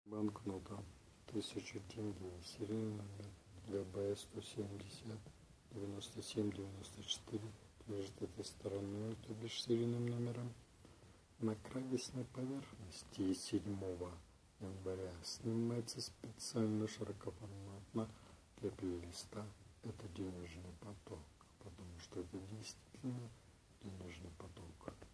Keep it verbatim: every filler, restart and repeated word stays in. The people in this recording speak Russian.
Банкнота тысяча тенге, серийный номер ГБ сто семьдесят девяносто семь девяносто четыре, лежит этой стороной, то бишь серийным номером, на красной поверхности седьмого января снимается специально широкоформатно для плейлиста. Это денежный поток, потому что это действительно денежный поток.